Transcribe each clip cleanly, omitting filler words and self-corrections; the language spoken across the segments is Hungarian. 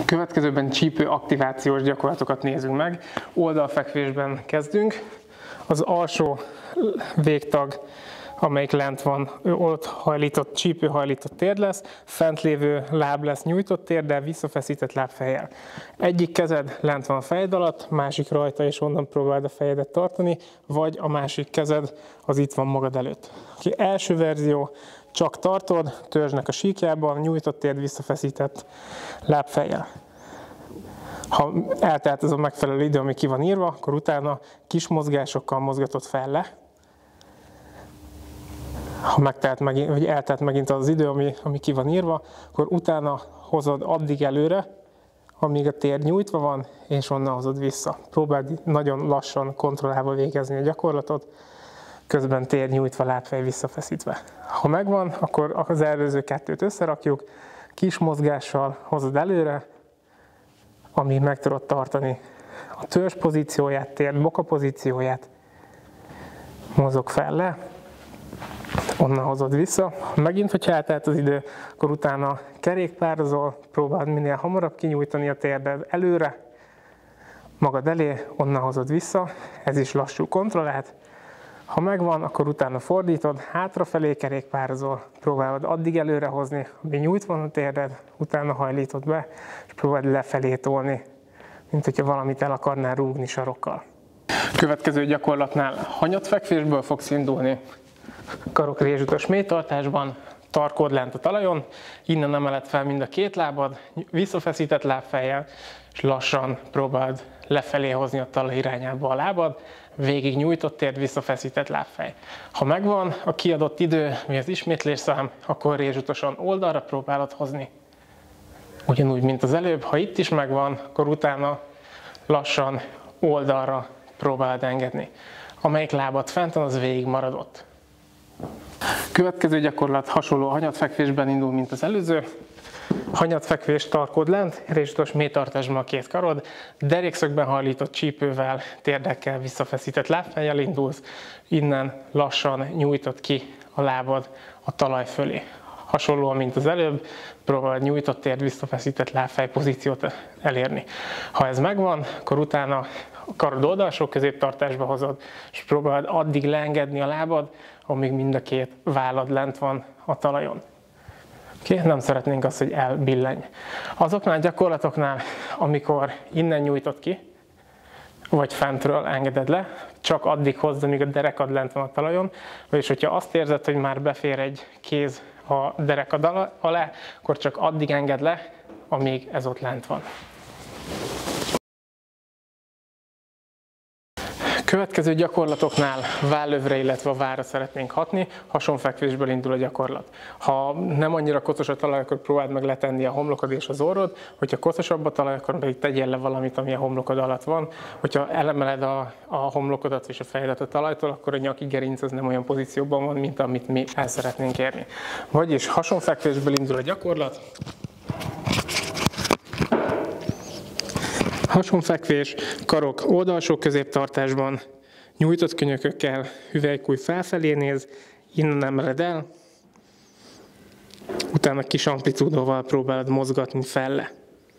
Következőben csípő aktivációs gyakorlatokat nézünk meg. Oldalfekvésben kezdünk. Az alsó végtag, amelyik lent van, ott hajlított, csípőhajlított térd lesz, fent lévő láb lesz nyújtott térddel, visszafeszített lábfejjel. Egyik kezed lent van a fejed alatt, másik rajta, és onnan próbáld a fejedet tartani, vagy a másik kezed az itt van magad előtt. Első verzió, csak tartod, törzsnek a síkjában, nyújtott térd, visszafeszített lábfejjel. Ha eltelt ez a megfelelő idő, ami ki van írva, akkor utána kis mozgásokkal mozgatod fel le. Ha eltelt megint az idő, ami ki van írva, akkor utána hozod addig előre, amíg a térd nyújtva van, és onnan hozod vissza. Próbáld nagyon lassan, kontrollálva végezni a gyakorlatot, közben térd nyújtva, lábfej visszafeszítve. Ha megvan, akkor az előző kettőt összerakjuk, kis mozgással hozod előre, amíg meg tudod tartani a törzs pozícióját, térd boka pozícióját, mozog fel le, onnan hozod vissza. Megint, hogyha eltelt az idő, akkor utána kerékpározol, próbáld minél hamarabb kinyújtani a térded előre, magad elé, onnan hozod vissza, ez is lassú kontrollált. Ha megvan, akkor utána fordítod, hátrafelé kerékpározol, próbálod addig előre hozni, amíg nyújtva van a térded, utána hajlítod be, és próbáld lefelé tolni, mint hogyha valamit el akarnál rúgni sarokkal. Következő gyakorlatnál hanyatfekvésből fogsz indulni. Karok rézsutas mélytartásban, tarkod lent a talajon, innen emeled fel mind a két lábad, visszafeszített lábfejjel, és lassan próbáld lefelé hozni a talaj irányába a lábad, végig nyújtott térd, visszafeszített lábfej. Ha megvan a kiadott idő, mi az ismétlésszám, akkor rézsutasan oldalra próbálod hozni. Ugyanúgy, mint az előbb, ha itt is megvan, akkor utána lassan oldalra próbálod engedni. Amelyik lábad fent van, az végig maradott. Következő gyakorlat hasonló hanyatfekvésben indul, mint az előző. Hanyatfekvés, tarkod lent, rézsutas mélytartásban a két karod, derékszögben hajlított csípővel, térdekkel, visszafeszített lábfejjel indulsz, innen lassan nyújtod ki a lábad a talaj fölé. Hasonlóan, mint az előbb, próbálod nyújtott térd, visszafeszített lábfej pozíciót elérni. Ha ez megvan, akkor utána a karod oldalsó középtartásba hozod, és próbálod addig leengedni a lábad, amíg mind a két vállad lent van a talajon. Nem szeretnénk azt, hogy elbillenj. Azoknál a gyakorlatoknál, amikor innen nyújtod ki, vagy fentről engeded le, csak addig hozd, amíg a derekad lent van a talajon, vagyis hogyha azt érzed, hogy már befér egy kéz a derekad alá, akkor csak addig engedd le, amíg ez ott lent van. Következő gyakorlatoknál vállövre, illetve a válra szeretnénk hatni, hasonfekvésből indul a gyakorlat. Ha nem annyira koszos a talaj, akkor próbáld meg letenni a homlokod és az orrod, hogyha koszosabb a talaj, akkor pedig tegyél le valamit, ami a homlokod alatt van. Hogyha elemeled a homlokodat és a fejedet a talajtól, akkor a nyaki gerinc az nem olyan pozícióban van, mint amit mi el szeretnénk érni. Vagyis hasonfekvésből indul a gyakorlat. Hasonfekvés, karok oldalsó középtartásban, nyújtott könyökökkel, hüvelykúj felfelé néz, innen emeled el, utána kis amplitúdóval próbálod mozgatni felle.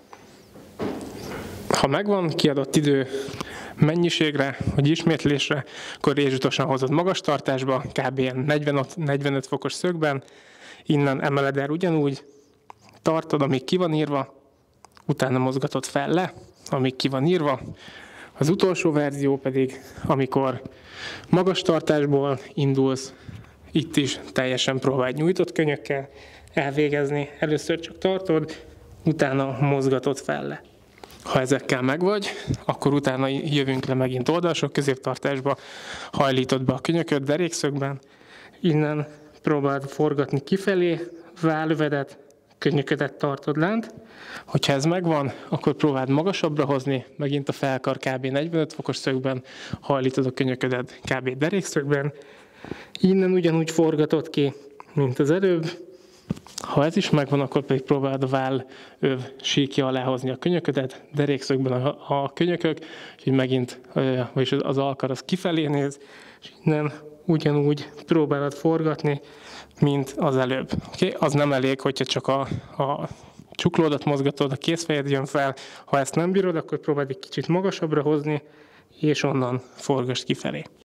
Ha megvan kiadott idő mennyiségre, vagy ismétlésre, akkor rézsutosan hozod magas tartásba, kb. 45 fokos szögben, innen emeled el ugyanúgy, tartod, amíg ki van írva, utána mozgatod fel le, amíg ki van írva. Az utolsó verzió pedig, amikor magas tartásból indulsz, itt is teljesen próbálj nyújtott könyökkel elvégezni. Először csak tartod, utána mozgatod fel le. Ha ezekkel megvagy, akkor utána jövünk le megint oldalsó középtartásba, hajlítod be a könyököt derékszögben, innen próbáld forgatni kifelé, vállövedet, könyöködet tartod lent. Hogyha ez megvan, akkor próbáld magasabbra hozni, megint a felkar kb. 45 fokos szögben, hajlítod a könyöködet kb. Derékszögben. Innen ugyanúgy forgatod ki, mint az előbb. Ha ez is megvan, akkor pedig próbáld a vállöv síkja alá hozni a könyöködet, derékszögben a könyökök, és megint vagyis az alkar az kifelé néz, és innen ugyanúgy próbálod forgatni, mint az előbb. Okay? Az nem elég, hogyha csak a csuklódat mozgatod, a kézfejed jön fel. Ha ezt nem bírod, akkor próbáld egy kicsit magasabbra hozni, és onnan forgasd kifelé.